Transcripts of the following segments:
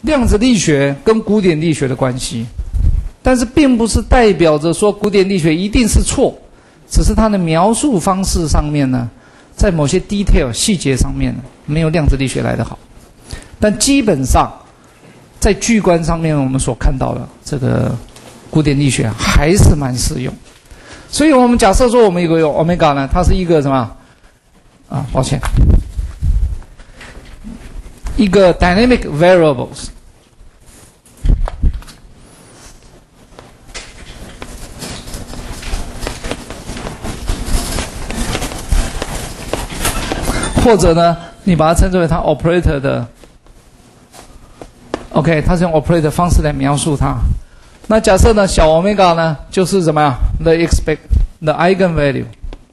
量子力学跟古典力学的关系，但是并不是代表着说古典力学一定是错，只是它的描述方式上面呢，在某些 detail 细节上面呢，没有量子力学来得好。但基本上，在巨观上面我们所看到的这个古典力学还是蛮适用。所以我们假设说我们有个omega 呢，它是一个什么？抱歉，一个 dynamic variables。或者呢，你把它称之为它 operator 的 ，OK， 它是用 operator 方式来描述它。那假设呢，小 omega 呢，就是什么呀 ？the eigenvalue。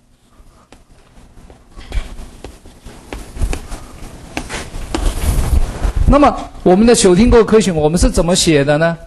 那么我们的朽定构科学，我们是怎么写的呢？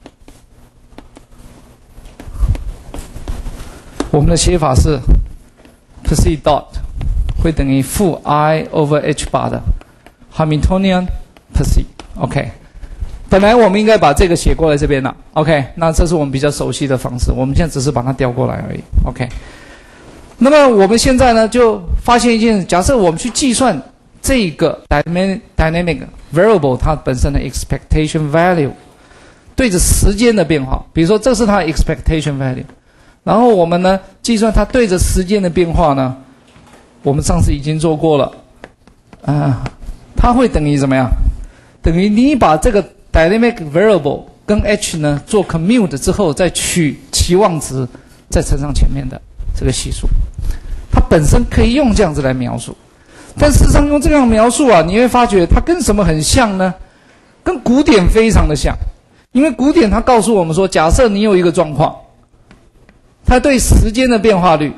我们的写法是 psi dot 会等于负 I over h bar 的 Hamiltonian psi。OK。本来我们应该把这个写过来这边了 ，OK， 那这是我们比较熟悉的方式，我们现在只是把它调过来而已 ，OK。那么我们现在呢，就发现一件，假设我们去计算这个 dynamic variable 它本身的 expectation value 对着时间的变化，比如说这是它的 expectation value， 然后我们呢计算它对着时间的变化呢，我们上次已经做过了，它会等于怎么样？等于你把这个dynamic variable 跟 h 呢做 commute 之后，再取期望值，再乘上前面的这个系数，它本身可以用这样子来描述。但事实上用这样描述啊，你会发觉它跟什么很像呢？跟古典非常的像。因为古典它告诉我们说，假设你有一个状况，它对时间的变化率，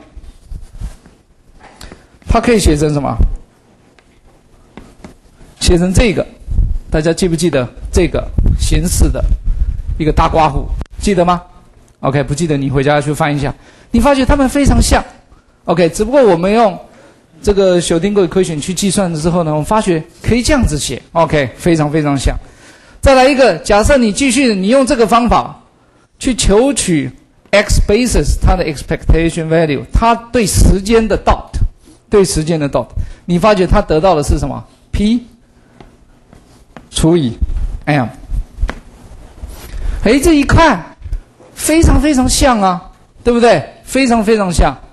它可以写成什么？写成这个。大家记不记得这个形式的一个大刮胡？记得吗 ？OK， 不记得你回家去翻一下，你发觉它们非常像。OK， 只不过我们用这个朽定构科学去计算之后呢，我们发觉可以这样子写。OK， 非常非常像。再来一个，假设你继续你用这个方法去求取 x basis 它的 expectation value， 它对时间的 dot， 对时间的 dot， 你发觉它得到的是什么 ？p 除以 m， 这一看非常非常像啊，对不对？非常非常像。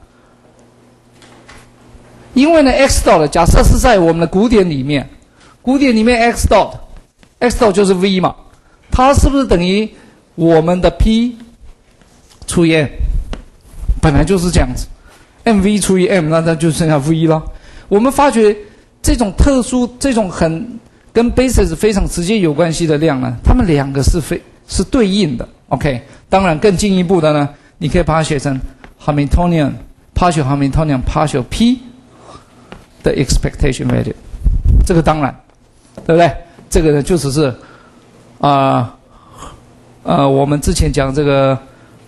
因为呢 ，x dot 假设是在我们的古典里面，古典里面 x dot 就是 v 嘛，它是不是等于我们的 p 除以 m？ 本来就是这样子 ，mv 除以 m， 那就剩下 v 了。我们发觉这种特殊、这种很跟 basis 非常直接有关系的量呢，它们两个是对应的。OK， 当然更进一步的呢，你可以把它写成 Hamiltonian partial Hamiltonian partial p 的 expectation value， 这个当然，对不对？这个呢就只是我们之前讲这个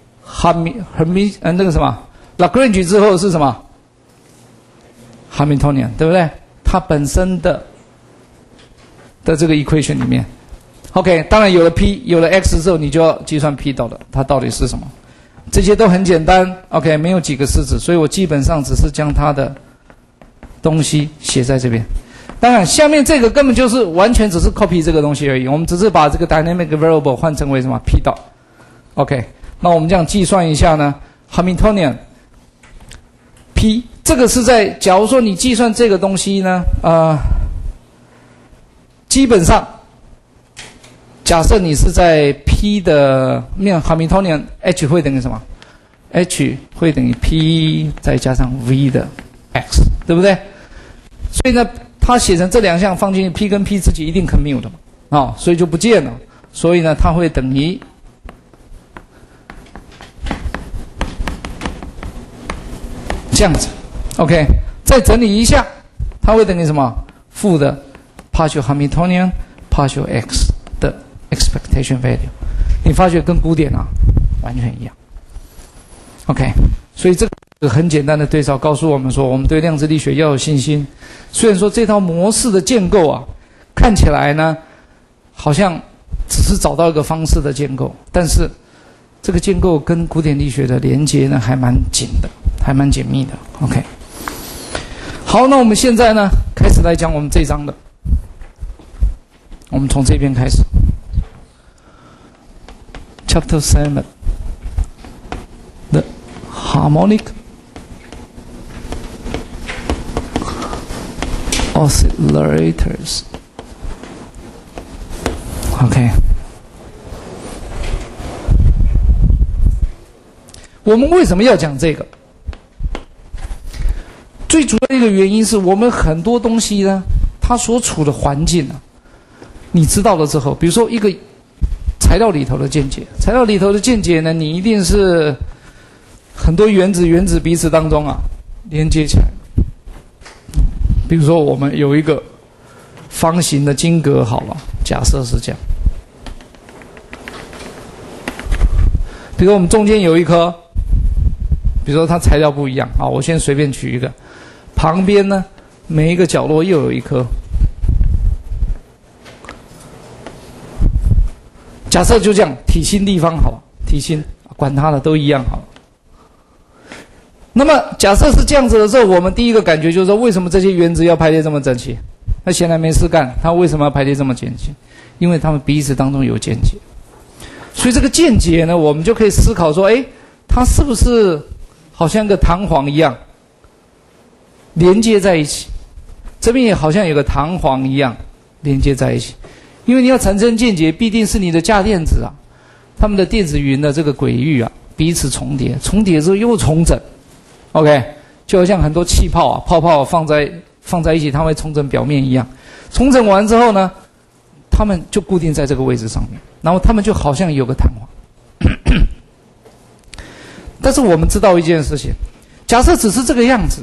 那个什么 Lagrange 之后是什么 Hamiltonian， 对不对？它本身的这个 equation 里面 ，OK， 当然有了 p 有了 x 之后，你就要计算 p 它到底是什么，这些都很简单 ，OK， 没有几个式子，所以我基本上只是将它的东西写在这边。当然，下面这个根本就是完全只是 copy 这个东西而已，我们只是把这个 dynamic variable 换成为什么 p dot，OK， 那我们这样计算一下呢 ，Hamiltonian p 这个是在假如说你计算这个东西呢，基本上，假设你是在 p 的面 Hamiltonian h 会等于什么 ？h 会等于 p 再加上 v 的 x， 对不对？所以呢，它写成这两项放进去 p 跟 p 自己一定 commute 嘛，所以就不见了。所以呢，它会等于这样子。OK， 再整理一下，它会等于什么？负的 partial Hamiltonian partial x 的 expectation value， 你发觉跟古典完全一样。OK， 所以这个很简单的对照告诉我们说，我们对量子力学要有信心。虽然说这套模式的建构看起来呢，好像是找到一个方式的建构，但是这个建构跟古典力学的连接呢还蛮紧的，还蛮紧密的。OK， 好，那我们现在呢开始来讲我们这一章的，我们从这边开始 ，Chapter 7 The Harmonic Oscillators。 OK， 我们为什么要讲这个？最主要的一个原因是我们很多东西呢，它所处的环境啊，你知道了之后，比如说一个材料里头的键结，材料里头的键结呢，你一定是很多原子彼此当中啊连接起来。比如说我们有一个方形的晶格，好了，假设是这样。比如我们中间有一颗，比如说它材料不一样啊，我先随便取一个，旁边呢每一个角落又有一颗，假设就这样，体心地方好了，体心管它的都一样好了。那么假设是这样子的时候，我们第一个感觉就是说，为什么这些原子要排列这么整齐？那显然没事干，它为什么要排列这么整齐？因为它们彼此当中有键结。所以这个键结呢，我们就可以思考说，哎，它是不是好像个弹簧一样连接在一起？这边也好像有个弹簧一样连接在一起。因为你要产生键结，必定是你的价电子啊，它们的电子云的这个轨域啊彼此重叠，重叠之后又重整。OK， 就好像很多气泡啊，泡泡放在一起，它会重整表面一样。重整完之后呢，它们就固定在这个位置上面，然后它们就好像有个弹簧。但是我们知道一件事情，假设只是这个样子，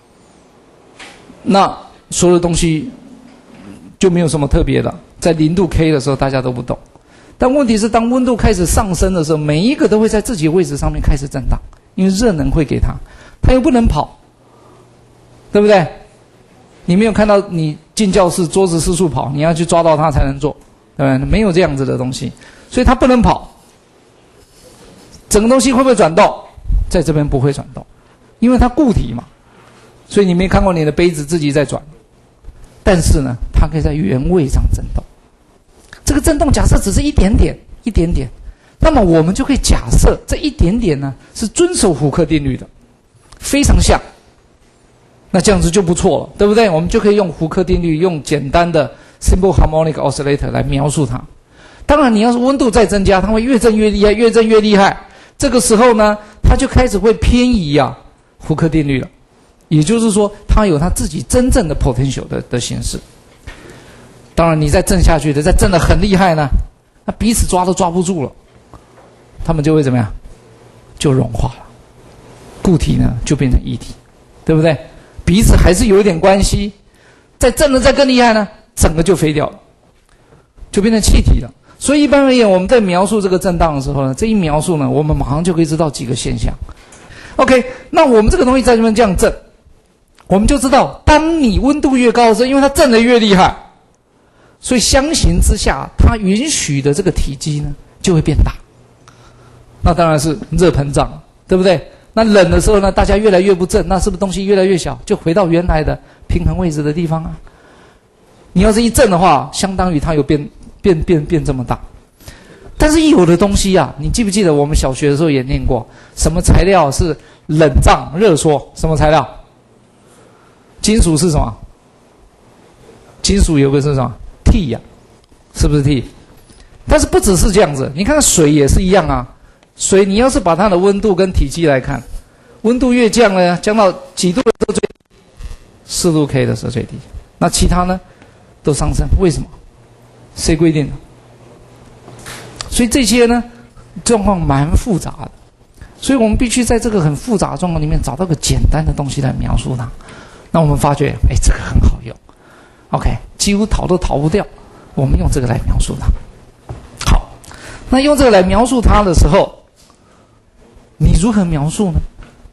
那所有的东西就没有什么特别的。在0度 K 的时候，大家都不懂。但问题是，当温度开始上升的时候，每一个都会在自己的位置上面开始震荡，因为热能会给它，它又不能跑，对不对？你没有看到你进教室桌子四处跑，你要去抓到它才能坐，对不对？没有这样子的东西，所以它不能跑。整个东西会不会转动？在这边不会转动，因为它固体嘛，所以你没看过你的杯子自己在转。但是呢，它可以在原位上震动。这个震动假设只是一点点，那么我们就可以假设这一点点呢是遵守胡克定律的，非常像。那这样子就不错了，对不对？我们就可以用胡克定律，用简单的 simple harmonic oscillator 来描述它。当然，你要是温度再增加，它会越震越厉害，越震越厉害。这个时候呢，它就开始会偏移啊胡克定律了。也就是说，它有它自己真正的 potential 的形式。当然，你再震下去的，再震得很厉害呢，那彼此抓都抓不住了，它们就会怎么样？就融化了，固体呢就变成液体，对不对？彼此还是有一点关系，再震得再更厉害呢，整个就飞掉了，就变成气体了。所以一般而言，我们在描述这个震荡的时候呢，这一描述呢，我们马上就可以知道几个现象。OK， 那我们这个东西在这边这样震。我们就知道，当你温度越高的时候，因为它震得越厉害，所以相形之下，它允许的这个体积呢就会变大。那当然是热膨胀，对不对？那冷的时候呢，大家越来越不震，那是不是东西越来越小，就回到原来的平衡位置的地方啊？你要是一震的话，相当于它有变这么大。但是有的东西啊，你记不记得我们小学的时候也念过，什么材料是冷胀热缩？什么材料？金属是什么？金属有个是什么 ？T 呀，是不是 T？ 但是不只是这样子，你看水也是一样啊。水你要是把它的温度跟体积来看，温度越降呢，降到几度的时候最低？4度 K 的时候最低。那其他呢都上升，为什么？谁规定的？所以这些呢状况蛮复杂的，所以我们必须在这个很复杂的状况里面找到个简单的东西来描述它。那我们发觉，哎，这个很好用 ，OK， 几乎逃都逃不掉。我们用这个来描述它。好，那用这个来描述它的时候，你如何描述呢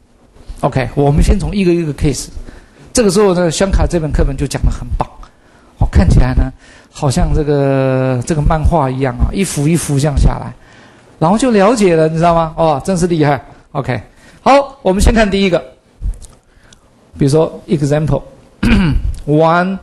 ？OK， 我们先从一个一个 case。这个时候呢，香卡这本课本就讲得很棒。看起来呢， 好像这个漫画一样啊，一幅一幅这样下来，然后就了解了，你知道吗？哦，真是厉害。OK， 好，我们先看第一个，比如说 example one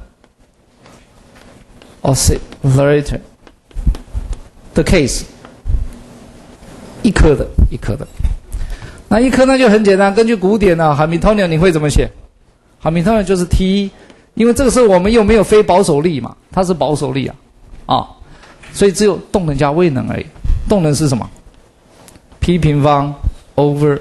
oscillator 的 case， 一颗的。那一颗呢就很简单，根据古典啊 Hamiltonian 你会怎么写？ Hamiltonian 就是 T， 因为这个时候我们又没有非保守力嘛，它是保守力啊，所以只有动能加位能而已。动能是什么 ？P 平方 over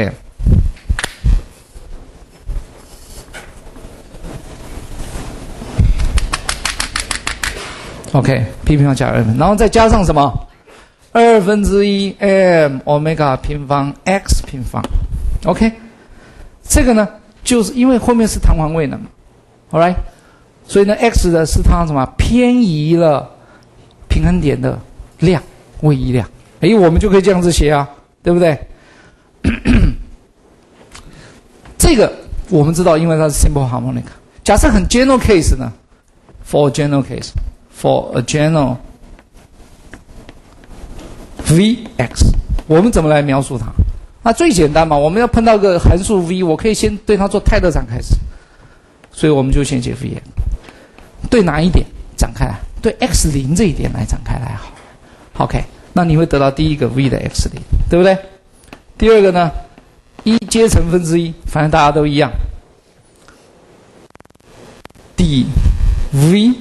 2m。OK，P 平方加 2m， 然后再加上什么？1/2 m 欧米伽平方 x 平方。OK， 这个呢，就是因为后面是弹簧位能嘛 ，Alright， 所以呢 x 的是它什么偏移了平衡点的量，位移量。我们就可以这样子写啊，对不对？这个我们知道，因为它是 simple harmonic。假设很 general case 呢 ，for a general Vx， 我们怎么来描述它？那最简单嘛，我们要碰到个函数 v， 我可以先对它做泰勒展开始，所以我们就先写 Vx。对哪一点展开来？对 x0这一点来展开来好。OK， 那你会得到第一个 v 的 x0， 对不对？第二个呢，1阶乘分之一，反正大家都一样。dv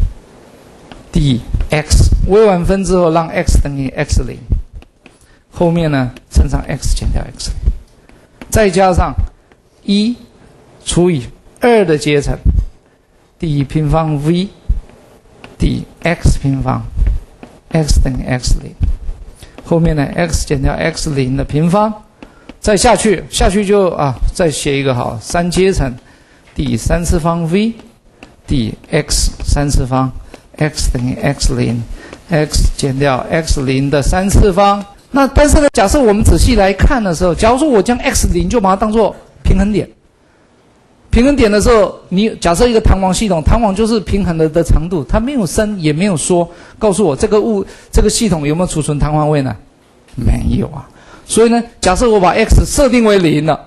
dx 微完分之后，让 x 等于 x0， 后面呢乘上 x 减掉 x0， 再加上1除以2的阶乘 d 平方 v dx 平方 x 等于 x0， 后面呢 x 减掉 x0 的平方，再下去就再写一个好3阶乘 d 3次方 v dx 3次方 x 等于 x0， x 减掉 x0 的3次方。那但是呢，假设我们仔细来看的时候，假如说我将 x0 就把它当做平衡点，平衡点的时候，你假设一个弹簧系统，弹簧就是平衡的长度，它没有伸也没有缩，告诉我这个系统有没有储存弹簧位呢？没有啊。所以呢，假设我把 x 设定为0了，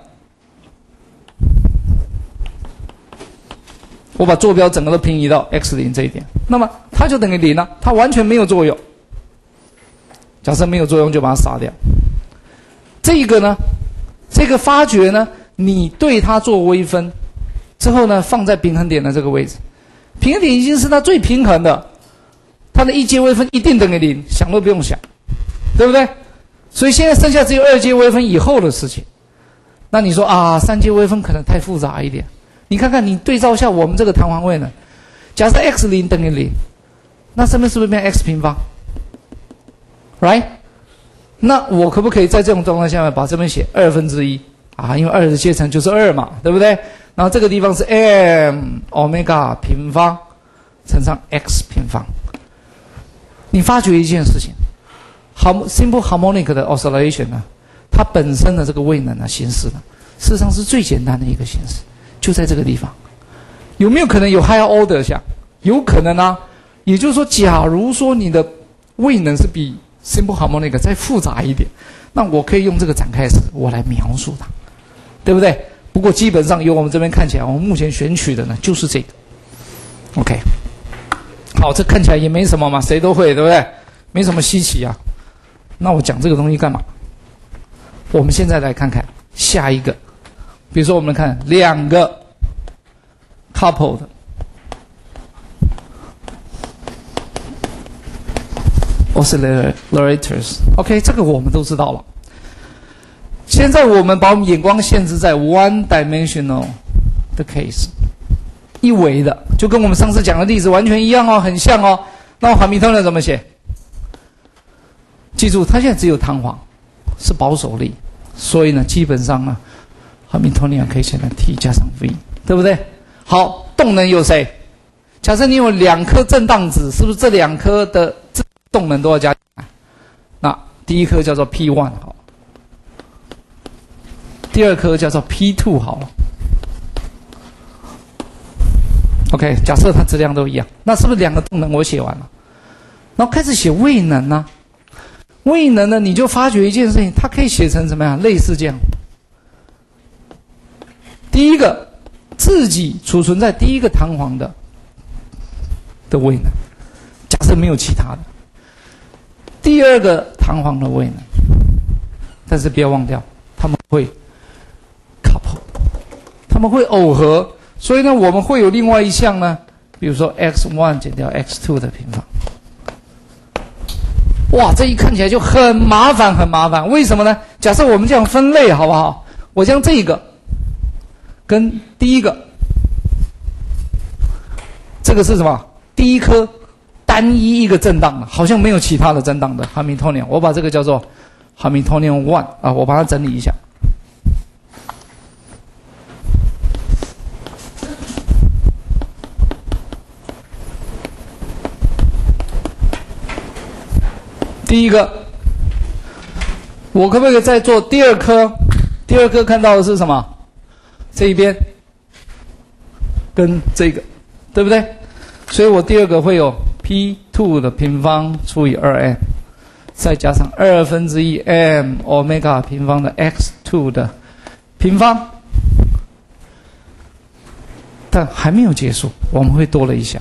我把坐标整个都平移到 x0 这一点，那么它就等于0了，它完全没有作用。假设没有作用，就把它杀掉。这个呢，这个发觉呢，你对它做微分之后呢，放在平衡点的这个位置，平衡点已经是它最平衡的，它的1阶微分一定等于0，想都不用想，对不对？所以现在剩下只有2阶微分以后的事情。那你说3阶微分可能太复杂一点。你看看，你对照一下我们这个弹簧位呢，假设 x0 等于0，那上面是不是变 x 平方 ？Right？ 那我可不可以在这种状态下面把这边写1/2因为2的阶乘就是2嘛，对不对？然后这个地方是 m 欧米伽平方乘上 x 平方。你发觉一件事情 ，simple harmonic 的 oscillation 呢，它本身的这个位能的形式呢，事实上是最简单的一个形式。就在这个地方，有没有可能有 higher order 项？有可能啊。也就是说，假如说你的位能是比 simple harmonic 再复杂一点，那我可以用这个展开式我来描述它，对不对？不过基本上由我们这边看起来，我们目前选取的呢就是这个。OK， 好，这看起来也没什么嘛，谁都会，对不对？没什么稀奇啊。那我讲这个东西干嘛？我们现在来看看下一个。比如说，我们看2个 coupled oscillators。OK， 这个我们都知道了。现在我们把我们眼光限制在 one dimensional 的 case， 一维的，就跟我们上次讲的例子完全一样哦，很像哦。那我Hamiltonian怎么写？记住，它现在只有弹簧，是保守力，所以呢，基本上呢。Hamiltonian 可以写成 T 加上 V， 对不对？好，动能有谁？假设你有2颗振荡子，是不是这2颗的动能都要加进来？那第一颗叫做 P1 好了，第二颗叫做 P2 好了。 OK， 假设它质量都一样，那是不是两个动能我写完了？然后开始写位能呢？位能呢，你就发觉一件事情，它可以写成怎么样？类似这样。第一个，自己储存在第一个弹簧的位能，假设没有其他的。第二个弹簧的位能，但是不要忘掉，他们会 couple， 他们会耦合，所以呢，我们会有另外一项呢，比如说 x1 减掉 x2 的平方。哇，这一看起来就很麻烦，很麻烦。为什么呢？假设我们这样分类，好不好？我将这个跟第一个，这个是什么？第一颗单一一个震荡的，好像没有其他的震荡的 Hamiltonian， 我把这个叫做 Hamiltonian 1啊，我把它整理一下。第一个，我可不可以再做第二颗？第二颗看到的是什么？这一边跟这个，对不对？所以我第二个会有 P2 的平方除以 2m， 再加上1/2 m 欧米伽平方的 x2 的平方。但还没有结束，我们会多了一项。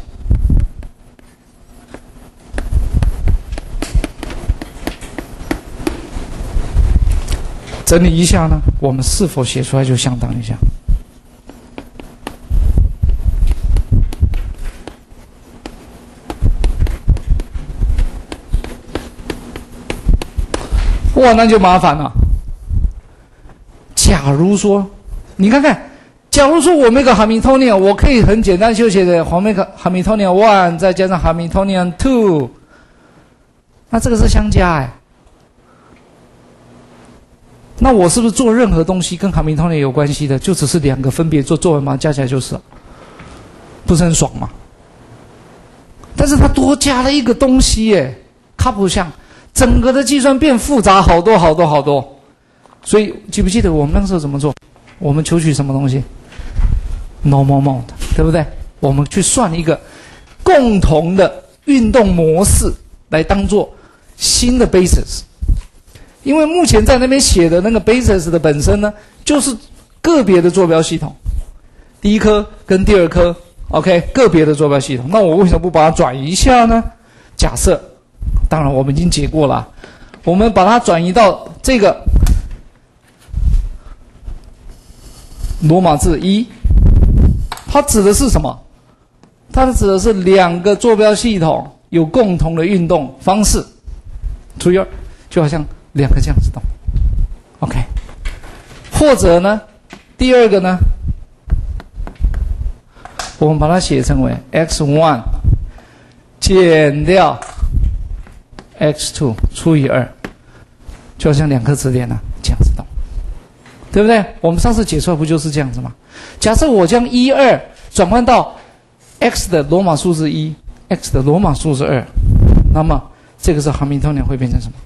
整理一下呢，我们是否写出来就相当一下。哇，那就麻烦了。假如说，你看看，假如说我那个 Hamiltonian， 我可以很简单就写的 Hamiltonian 1再加上 Hamiltonian 2，那这个是相加哎。那我是不是做任何东西跟 Hamiltonian 有关系的，就只是两个分别做完嘛，加起来就是了，不是很爽吗？但是它多加了一个东西耶，它不像整个的计算变复杂好多好多好多。所以记不记得我们那时候怎么做？我们求取什么东西 ？normal mode， 对不对？我们去算一个共同的运动模式来当做新的 basis。因为目前在那边写的那个 basis 的本身呢，就是个别的坐标系统，第一颗跟第二颗 ，OK， 个别的坐标系统。那我为什么不把它转移一下呢？假设，当然我们已经解过了，我们把它转移到这个罗马字1，它指的是什么？它指的是两个坐标系统有共同的运动方式，除以2，就好像两个这样子动 ，OK， 或者呢，第二个呢，我们把它写成为 x1 减掉 x2 除以2，就好像两颗磁点呢这样子动，对不对？我们上次解出来不就是这样子吗？假设我将1、2转换到 x 的罗马数字1 ，x 的罗马数字2，那么这个时候 Hamiltonian 会变成什么？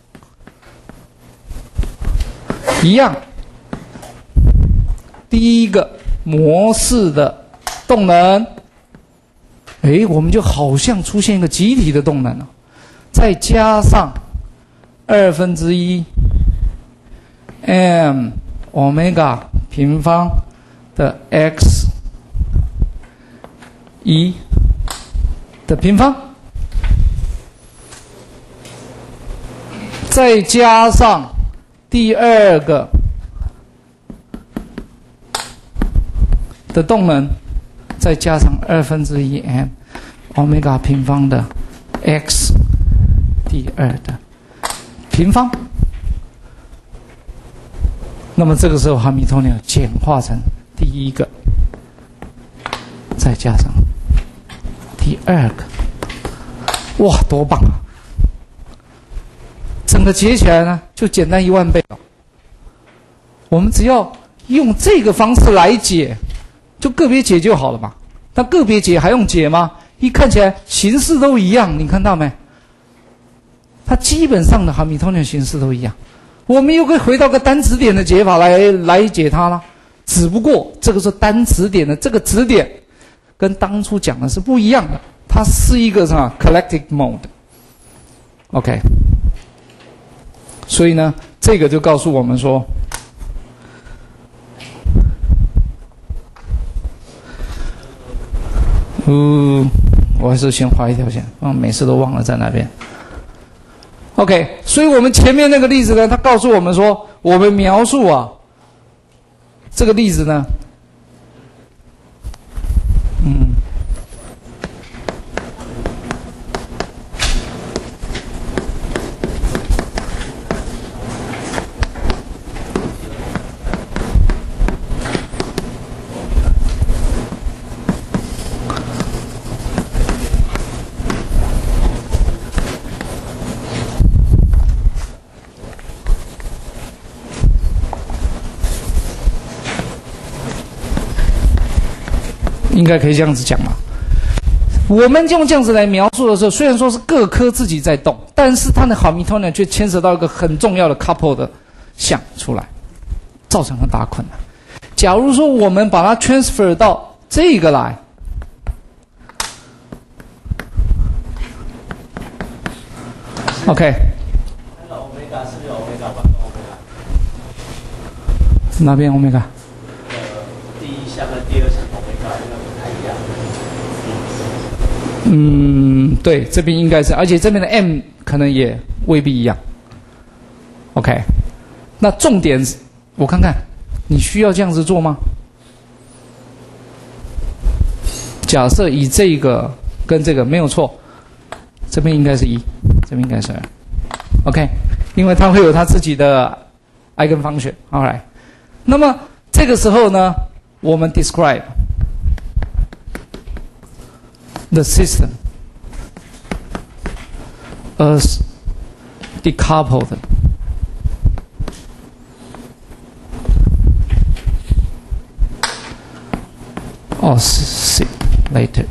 一样，第一个模式的动能，我们就好像出现一个集体的动能了，再加上1/2 m 欧米伽平方的 x1 的平方，再加上第二个的动能，再加上1/2 m 欧米伽平方的 x 第二的平方。那么这个时候 Hamiltonian 简化成第一个，再加上第二个，哇，多棒啊！整个解起来呢，就简单10000倍了。我们只要用这个方式来解，就个别解就好了嘛。那个别解还用解吗？一看起来形式都一样，你看到没？它基本上的 Hamiltonian 形式都一样。我们又可以回到个单质点的解法来解它了。只不过这个是单质点的这个质点， 跟当初讲的是不一样的，它是一个什么 collective mode。OK， 所以呢，这个就告诉我们说，我还是先画一条线，每次都忘了在哪边。OK， 所以我们前面那个例子呢，它告诉我们说，我们描述啊，这个例子呢，应该可以这样子讲嘛。我们用这样子来描述的时候，虽然说是各科自己在动，但是它的Hamiltonian却牵扯到一个很重要的 couple 的项出来，造成很大困难。假如说我们把它 transfer 到这个来，OK， 那个 omega 是不是有 omega 1跟 omega？ 哪边 omega？ 第一项跟第二项 omega 那个不太一样。 对，这边应该是，而且这边的 m 可能也未必一样。OK， 那重点是，我看看，你需要这样子做吗？假设以这个跟这个没有错，这边应该是1，这边应该是2。OK， 因为它会有它自己的 eigenfunction。Alright， 那么这个时候呢，我们 describe the system as decoupled oscillator，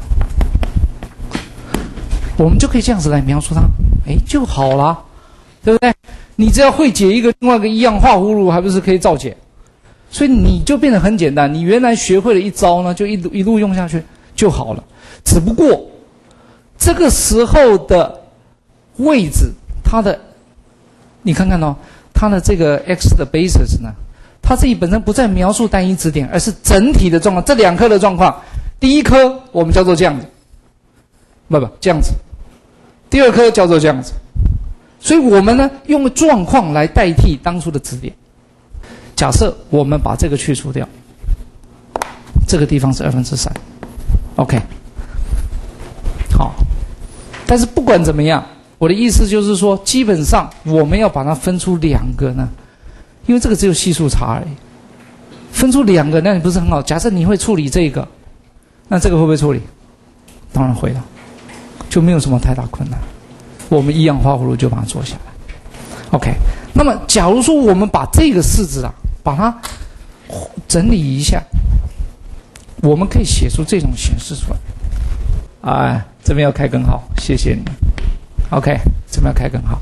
我们就可以这样子来描述它，就好啦，对不对？你只要会解一个另外一个一样画葫芦，还不是可以照解？所以你就变得很简单，你原来学会了一招呢，就一路用下去就好了。只不过这个时候的位置，它的你看看哦，它的这个 x 的 basis 呢，它自己本身不再描述单一质点，而是整体的状况，这2颗的状况。第一颗我们叫做这样子，不这样子；第2颗叫做这样子。所以我们呢用状况来代替当初的质点。假设我们把这个去除掉，这个地方是3/2。OK， 好。但是不管怎么样，我的意思就是说，基本上我们要把它分出2个呢，因为这个只有系数差而已。分出2个，那你不是很好？假设你会处理这个，那这个会不会处理？当然会了，就没有什么太大困难。我们一样画葫芦就把它做下来。OK， 那么假如说我们把这个式子啊，把它整理一下，我们可以写出这种形式出来。这边要开根号，谢谢你。OK， 这边要开根号，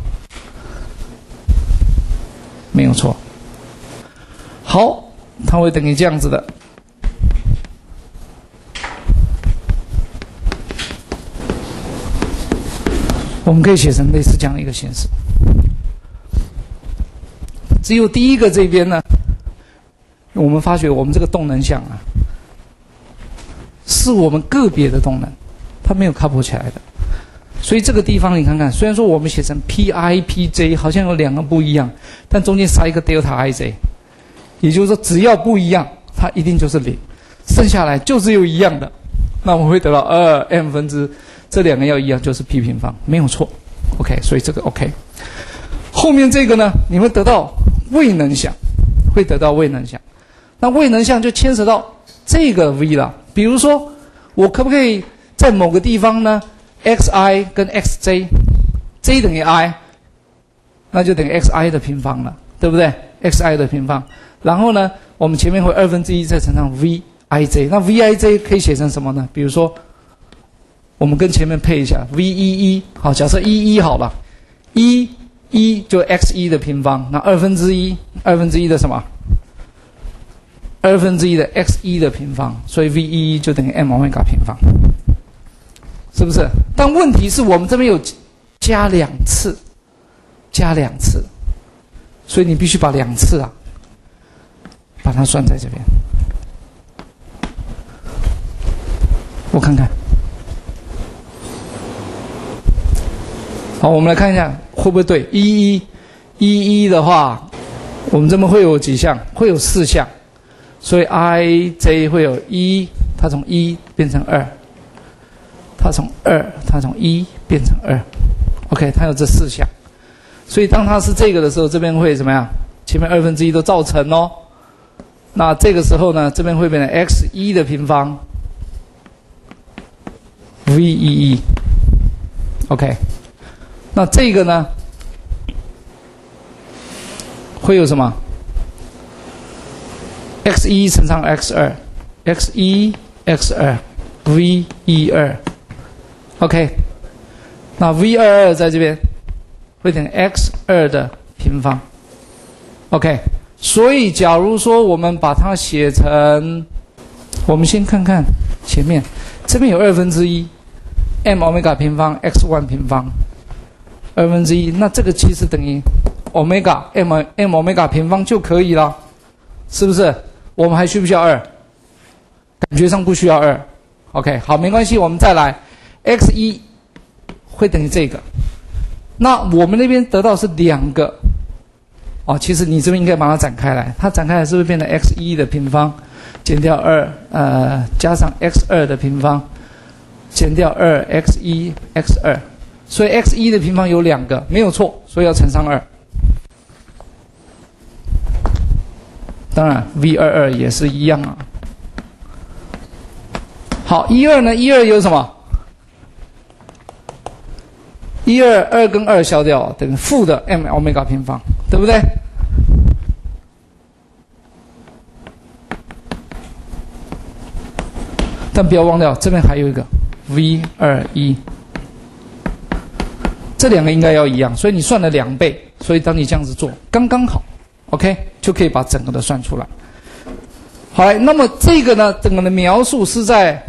没有错。好，它会等于这样子的。我们可以写成类似这样的一个形式。只有第一个这边呢，我们发觉我们这个动能项啊，是我们个别的动能，它没有 couple 起来的。所以这个地方你看看，虽然说我们写成 PIPJ 好像有2个不一样，但中间塞一个 delta IJ， 也就是说只要不一样，它一定就是0，剩下来就只有一样的，那我们会得到m 分之这2个要一样就是 P 平方，没有错。OK， 所以这个 OK。后面这个呢，你会得到位能项，会得到位能项。那位能项就牵扯到这个 V 了。比如说，我可不可以在某个地方呢 ，xi 跟 xj，j 等于 i， 那就等于 xi 的平方了，对不对 ？xi 的平方。然后呢，我们前面会1/2再乘上 vij， 那 vij 可以写成什么呢？比如说，我们跟前面配一下 v11， 好，假设11好了，1就 x1 的平方，那2/1的什么 1/2的 x1 的平方，所以 v11就等于 m 欧米伽平方，是不是？但问题是我们这边有加2次，所以你必须把2次啊，把它算在这边。我看看，好，我们来看一下会不会对。11的话，我们这边会有几项？会有4项，所以 ij 会有1，它从1变成2，它从1变成2 ，OK， 它有这4项，所以当它是这个的时候，这边会怎么样？前面1/2都造成哦。那这个时候呢，这边会变成 x1 的平方 v11 ，OK。那这个呢，会有什么 ？x1 乘上 x2 v12 ，OK。那 v22 在这边会等于 x2 的平方 ，OK。所以，假如说我们把它写成，我们先看看前面，这边有1/2 m 欧米伽平方 x1 平方1/2，那这个其实等于欧米伽 m 欧米伽平方就可以了，是不是？我们还需不需要2？感觉上不需要2。OK， 好，没关系，我们再来 x1 会等于这个，那我们那边得到是2个。哦，其实你这边应该把它展开来，它展开来是不是变成 x1 的平方减掉2，加上 x2 的平方减掉2x1 x2， 所以 x1 的平方有2个，没有错，所以要乘上2。当然 v22 也是一样啊。好，12呢？12有什么？12 2跟2消掉，等于负的 m 欧米伽平方，对不对？但不要忘掉，这边还有一个 v21， 这2个应该要一样，所以你算了2倍，所以当你这样子做，刚刚好 ，OK， 就可以把整个的算出来。好，那么这个呢，整个的描述是在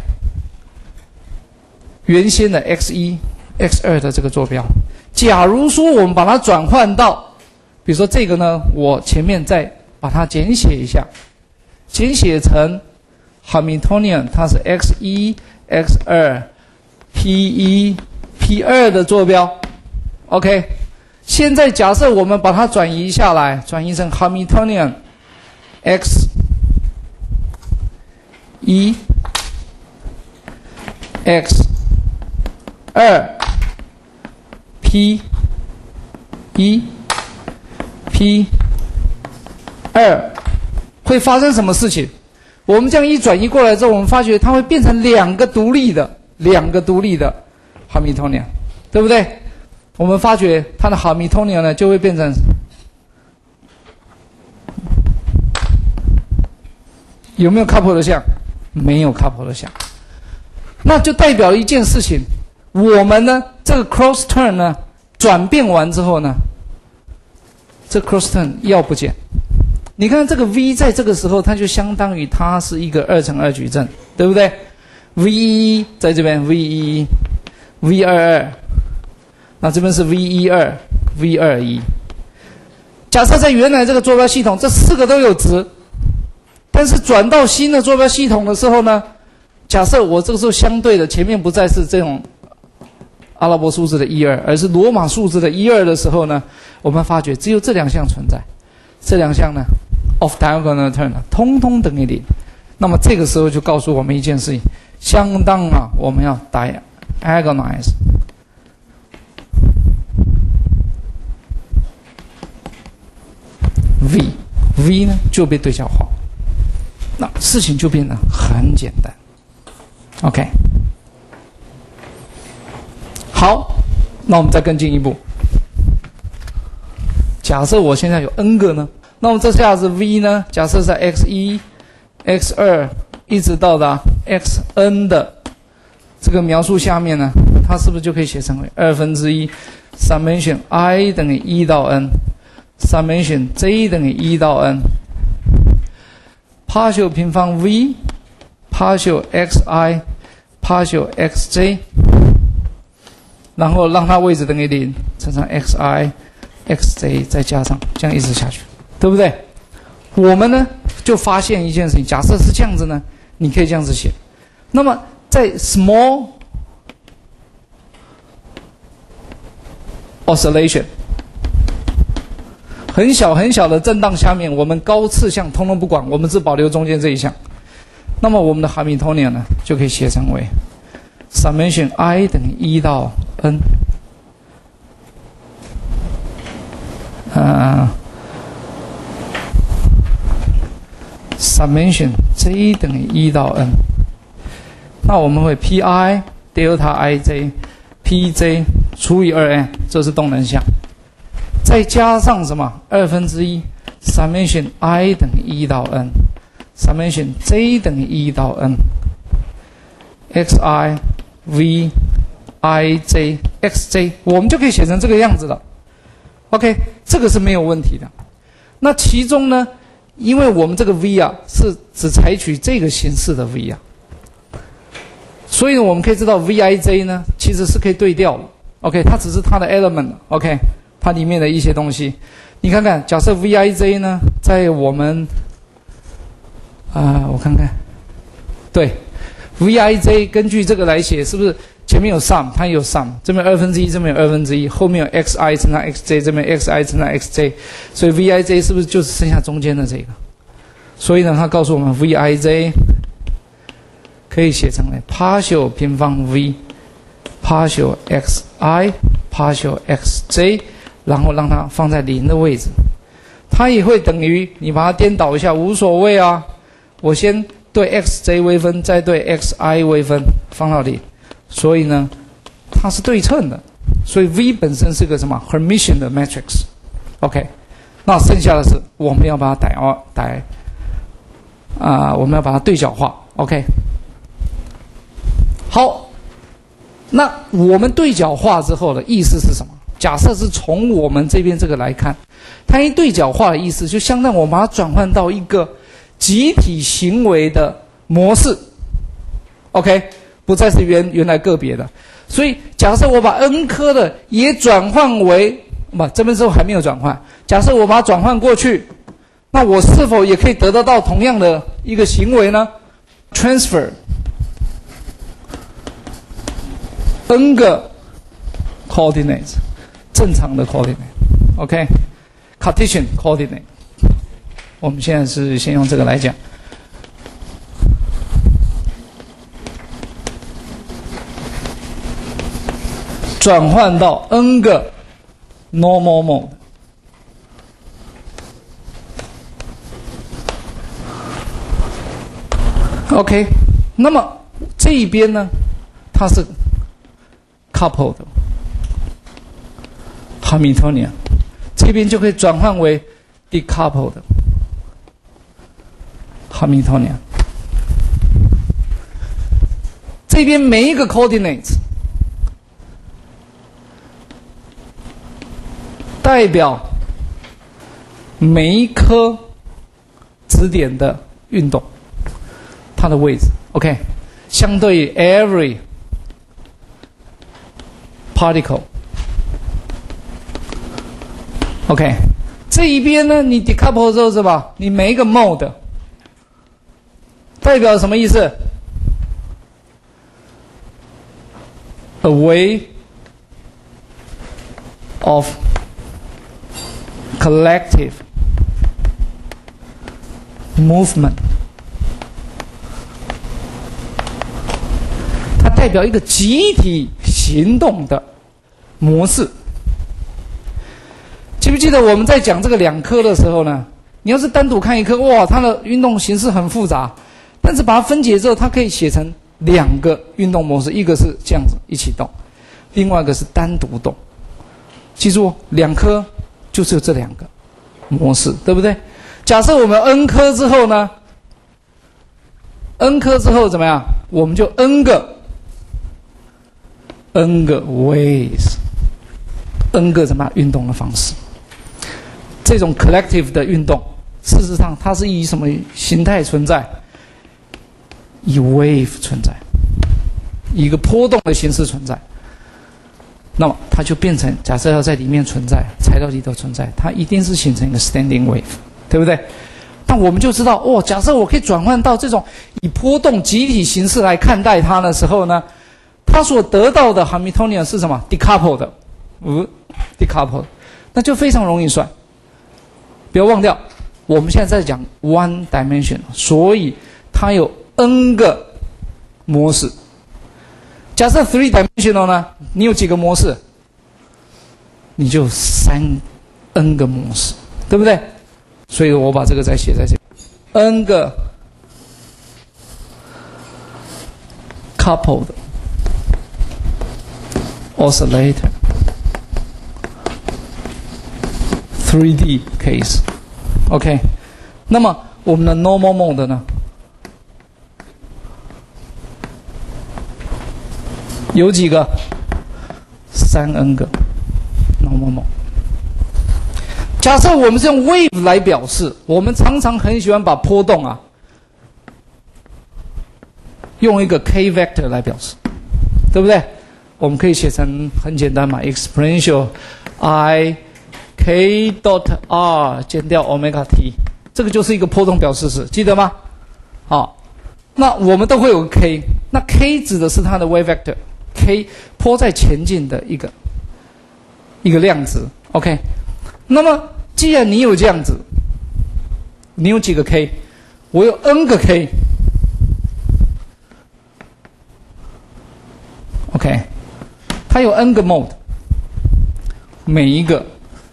原先的 x1、x2 的这个坐标。假如说我们把它转换到，比如说这个呢，我前面再把它简写一下，简写成 Hamiltonian， 它是 x1、x2、p1、p2 的坐标。OK， 现在假设我们把它转移下来，转移成 Hamiltonian x1、x2、p1、p2，会发生什么事情？我们这样一转移过来之后，我们发觉它会变成2个独立的Hamiltonian， 对不对？我们发觉它的 Hamiltonian 呢，就会变成有没有 couple 的像？没有 couple 的像，那就代表了一件事情。我们呢，这个 cross turn 呢，转变完之后呢，这 cross turn 要不见。你看这个 v 在这个时候，它就相当于它是一个2×2矩阵，对不对 ？v11 在这边 v11 v22， 那这边是 v12 v21。假设在原来这个坐标系统，这4个都有值，但是转到新的坐标系统的时候呢，假设我这个时候相对的前面不再是这种阿拉伯数字的12，而是罗马数字的12的时候呢，我们发觉只有这2项存在，这2项呢 off diagonal turn 通通等于0。那么这个时候就告诉我们一件事情，相当啊，我们要 diagonalize v 呢就被对角化，那事情就变得很简单。OK， 好，那我们再更进一步。假设我现在有 n 个呢，那么这下子 v 呢，假设在 x1、x2 一直到达 xn 的这个描述下面呢，它是不是就可以写成为1/2 summation i 等于1到 n， summation j 等于1到 n， partial 平方 v partial xi partial xj， 然后让它位置等于0乘上 xi xj 再加上，这样一直下去，对不对？我们呢就发现一件事情，假设是这样子呢，你可以这样子写。那么在 small oscillation 很小很小的震荡下面，我们高次项通通不管，我们只保留中间这一项。那么我们的哈密托尼呢就可以写成为 summation i 等于1到 n， summation j 等于1到 n， 那我们会 pi delta ij pj 除以 2n， 这是动能项，再加上什么1/2 summation i 等于1到 n summation j 等于1到 n xi v ij xj， 我们就可以写成这个样子了。 OK， 这个是没有问题的。那其中呢，因为我们这个 v 啊是只采取这个形式的 v 啊，所以我们可以知道 vij 呢其实是可以对调的。OK， 它只是它的 element。OK， 它里面的一些东西，你看看，假设 vij 呢，在我们我看看，对 ，vij 根据这个来写，是不是前面有 sum， 它有 sum， 这边1/2，这边有1/2，后面有 xi 乘上 xj， 这边 xi 乘上 xj， 所以 vij 是不是就是剩下中间的这个？所以呢，它告诉我们 vij 可以写成为 partial 平方 v partial xi partial xj， 然后让它放在0的位置，它也会等于你把它颠倒一下无所谓啊。我先对 xj 微分，再对 xi 微分，放到0，所以呢，它是对称的。所以 V 本身是个什么 Hermitian 的 matrix。OK， 那剩下的是我们要把它我们要把它对角化。OK， 好，那我们对角化之后的意思是什么？假设是从我们这边这个来看，它一对角化的意思就相当于我们把它转换到一个集体行为的模式 ，OK， 不再是原来个别的。所以，假设我把 n 颗的也转换为这边之后还没有转换。假设我把它转换过去，那我是否也可以得到同样的一个行为呢 ？transfer n 个 coordinates， 正常的 coordinate，OK，Cartesian coordinate。我们现在是先用这个来讲，转换到 n 个 normal mode。OK， 那么这一边呢，它是 coupled Hamiltonian， 这边就可以转换为 decoupled Hamiltonian。这边每一个 coordinate 代表每一颗质点的运动，它的位置 ，OK， 相对于 every particle。OK， 这一边呢，你 decouple 之后是吧？你每一个 mode 代表什么意思 ？Away of collective movement， 它代表一个集体行动的模式。记不记得我们在讲这个2颗的时候呢？你要是单独看一颗，哇，它的运动形式很复杂，但是把它分解之后，它可以写成2个运动模式，一个是这样子一起动，另外一个是单独动。记住，2颗就是有这2个模式，对不对？假设我们 n 颗之后呢 ，n 颗之后怎么样？我们就 n 个 ways，n 个什么运动的方式？这种 collective 的运动事实上它是以什么形态存在？以 wave 存在，以一个波动的形式存在。那么它就变成，假设要在里面存在，材料里头存在，它一定是形成一个 standing wave， 对不对？那我们就知道，假设我可以转换到这种以波动集体形式来看待它的时候呢，它所得到的 Hamiltonian 是什么 ？decoupled， decoupled， 那就非常容易算。不要忘掉，我们现在在讲 one dimension， 所以它有 n 个模式。假设 three dimensional 呢，你有几个模式？你就3n 个模式，对不对？所以我把这个再写在这里 ，n 个 coupled oscillator 3D case，OK， 那么我们的 normal mode 呢？有几个？3n 个 normal mode。假设我们是用 wave 来表示，我们常常很喜欢把波动用一个 k vector 来表示，对不对？我们可以写成很简单嘛 ，exponential I k dot r 减掉 omega t， 这个就是一个波动表示式，记得吗？好，那我们都会有个 k， 那 k 指的是它的 wave vector。K 波在前进的一个量值 ，OK。那么既然你有这样子，你有几个 K？ 我有 n 个 K，OK。它有 n 个 mode， 每一个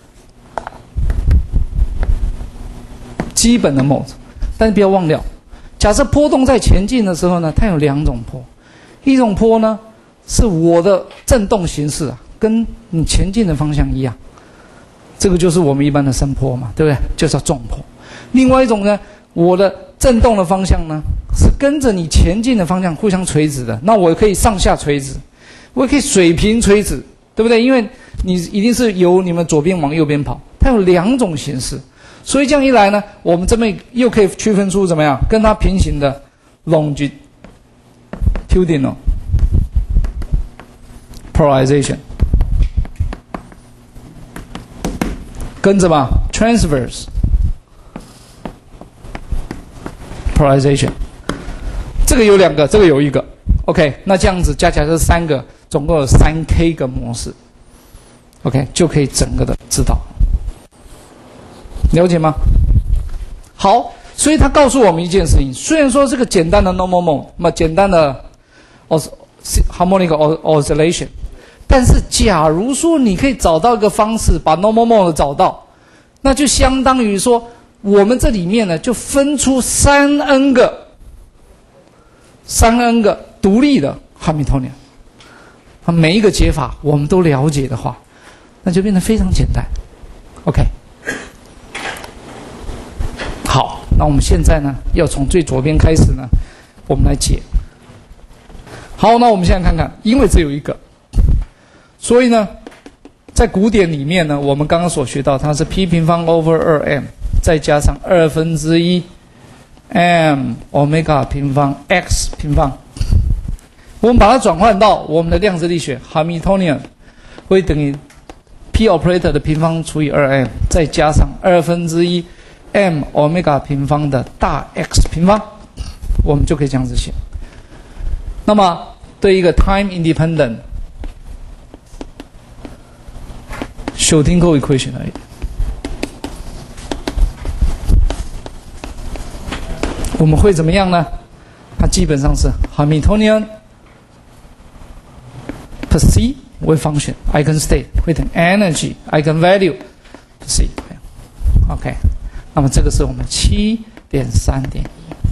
基本的 mode， 但是不要忘掉，假设波动在前进的时候呢，它有2种波，一种波呢。是我的振动形式跟你前进的方向一样，这个就是我们一般的声波嘛，对不对？就叫重波。另外一种呢，我的振动的方向呢是跟着你前进的方向互相垂直的，那我可以上下垂直，我也可以水平垂直，对不对？因为你一定是由你们左边往右边跑，它有2种形式，所以这样一来呢，我们这边又可以区分出怎么样跟它平行的 longitudinal polarization， 跟着吧 transverse polarization， 这个有2个，这个有1个 ，OK， 那这样子加起来是3个，总共有3K 个模式 ，OK， 就可以整个的知道，了解吗？好，所以他告诉我们一件事情，虽然说这个简单的 normal mode， 那么简单的 harmonic oscillation。但是，假如说你可以找到一个方式把 normal mode 找到，那就相当于说，我们这里面呢就分出3n 个独立的 Hamiltonian， 每一个解法我们都了解的话，那就变得非常简单。OK， 好，那我们现在呢要从最左边开始呢，我们来解。好，那我们现在看看，因为只有一个。所以呢，在古典里面呢，我们刚刚所学到，它是 p 平方 over 2m 再加上1/2 m omega 平方 x 平方。我们把它转换到我们的量子力学 Hamiltonian 会等于 p operator 的平方除以 2m 再加上1/2 m omega 平方的大 X 平方，我们就可以这样子写。那么对一个 time independent Schrödinger equation 而已。我们会怎么样呢？它基本上是 Hamiltonian per c wave function eigenstate 会等 energy eigenvalue per c。OK， 那么这个是我们7.3.1。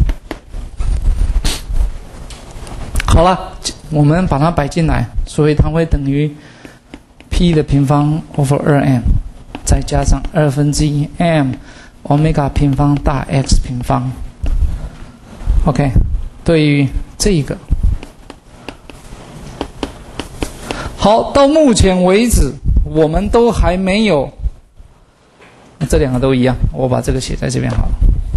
好了，我们把它摆进来，所以它会等于 p 的平方 over 2m 再加上1/2 m omega 平方大 x 平方。OK， 对于这个，好，到目前为止，我们都还没有这两个都一样，我把这个写在这边好了。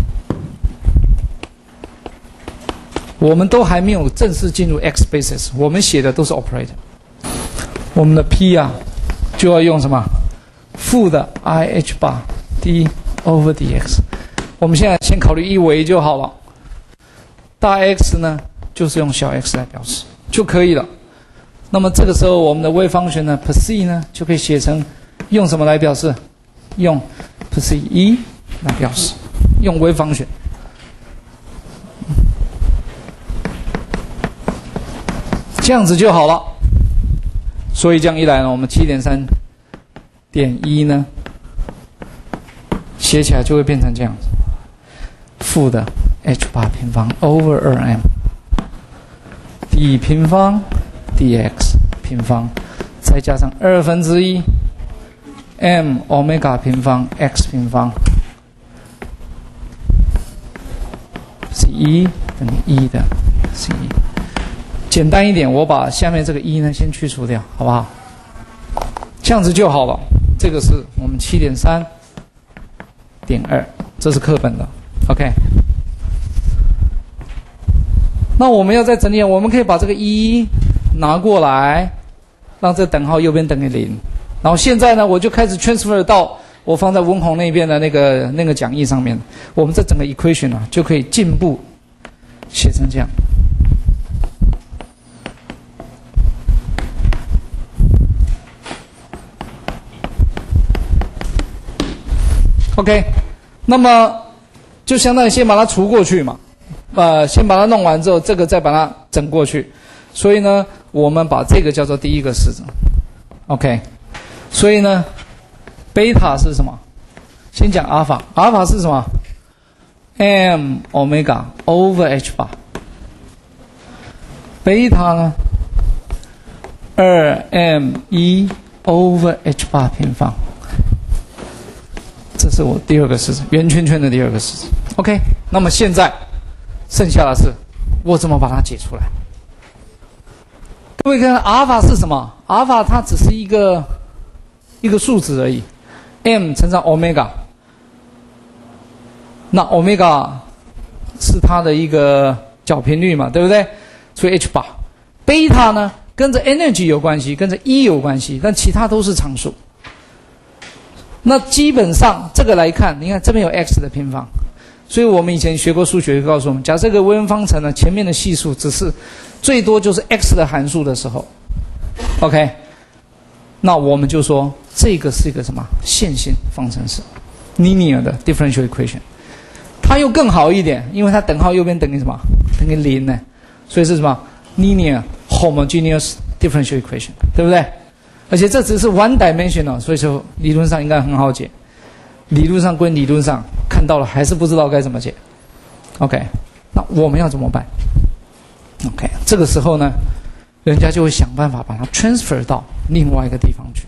我们都还没有正式进入 X basis， 我们写的都是 operator。我们的 P 啊，就要用什么？负的 IH bar d over dx。我们现在先考虑一维就好了。大 X 呢，就是用小 x 来表示就可以了。那么这个时候，我们的 wave function 呢 ，perc 呢，就可以写成用什么来表示？用 perc 1来表示，用 wave function。这样子就好了。所以这样一来呢，我们 7.3.1 呢，写起来就会变成这样子：负的 h 8平方 over 2m d 平方 dx 平方，再加上1/2 m 欧米伽平方 x 平方是1等于1的 c。简单一点，我把下面这个1呢先去除掉，好不好？这样子就好了。这个是我们 7.3.2， 这是课本的 ，OK。那我们要再整理，我们可以把这个1拿过来，让这等号右边等于0。然后现在呢，我就开始 transfer 到我放在文宏那边的那个讲义上面。我们这整个 equation 啊，就可以进步写成这样。OK， 那么就相当于先把它除过去嘛，先把它弄完之后，这个再把它整过去。所以呢，我们把这个叫做第一个式子 ，OK。所以呢，贝塔是什么？先讲阿尔法，阿尔法是什么 ？m 欧米伽 over h 8。贝塔呢 ，2m 1 over h 8平方。这是我第二个式子，圆圈圈的第二个式子。OK， 那么现在剩下的是我怎么把它解出来？各位看，阿尔法是什么？阿尔法它只是一个数值而已 ，m 乘上欧米伽。那欧米伽是它的一个角频率嘛，对不对？所以 h 8。贝塔呢，跟着 energy 有关系，跟着 E 有关系，但其他都是常数。那基本上这个来看，你看这边有 x 的平方，所以我们以前学过数学，告诉我们，假设这个微分方程呢，前面的系数只是最多就是 x 的函数的时候 ，OK， 那我们就说这个是一个什么线性方程式 ，linear 的 differential equation。它又更好一点，因为它等号右边等于什么？等于0呢，所以是什么 linear homogeneous differential equation， 对不对？而且这只是 one dimensional， 所以说理论上应该很好解。理论上归理论上，看到了还是不知道该怎么解。OK， 那我们要怎么办 ？OK， 这个时候呢，人家就会想办法把它 transfer 到另外一个地方去。